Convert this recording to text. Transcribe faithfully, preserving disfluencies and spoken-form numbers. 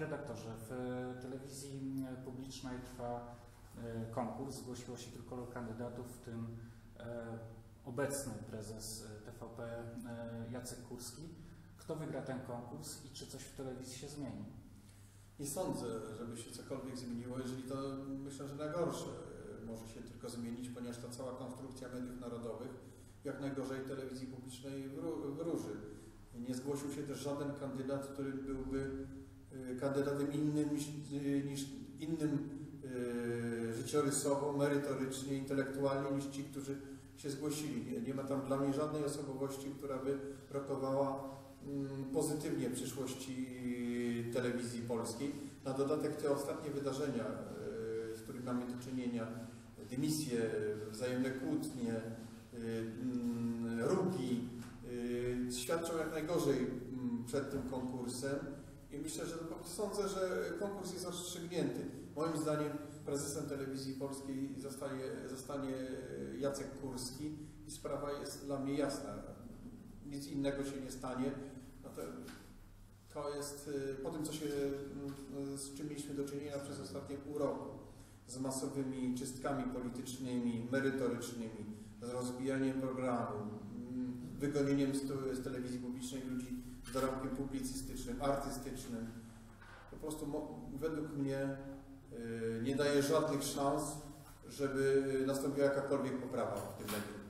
redaktorze, w telewizji publicznej trwa konkurs, zgłosiło się kilkoro kandydatów, w tym obecny prezes T V P Jacek Kurski. Kto wygra ten konkurs i czy coś w telewizji się zmieni? Nie sądzę, żeby się cokolwiek zmieniło, jeżeli to myślę, że na gorsze może się tylko zmienić, ponieważ ta cała konstrukcja mediów narodowych jak najgorzej telewizji publicznej wróży. Nie zgłosił się też żaden kandydat, który byłby kandydatem innym niż, niż innym yy, życiorysowo, merytorycznie, intelektualnie niż ci, którzy się zgłosili. Nie, nie ma tam dla mnie żadnej osobowości, która by rokowała mm, pozytywnie przyszłości telewizji polskiej. Na dodatek te ostatnie wydarzenia, yy, z którymi mamy do czynienia, dymisje, wzajemne kłótnie, yy, yy, rugi, yy, świadczą jak najgorzej yy, przed tym konkursem. I myślę, że sądzę, że konkurs jest rozstrzygnięty. Moim zdaniem prezesem telewizji polskiej zostanie, zostanie Jacek Kurski i sprawa jest dla mnie jasna. Nic innego się nie stanie. No to, to jest po tym, co się, z czym mieliśmy do czynienia przez ostatnie pół roku, z masowymi czystkami politycznymi, merytorycznymi, z rozbijaniem programu, wygonieniem z, z telewizji publicznej ludzi z dorobkiem publicystycznym, artystycznym. Po prostu według mnie yy, nie daje żadnych szans, żeby nastąpiła jakakolwiek poprawa w tym medium.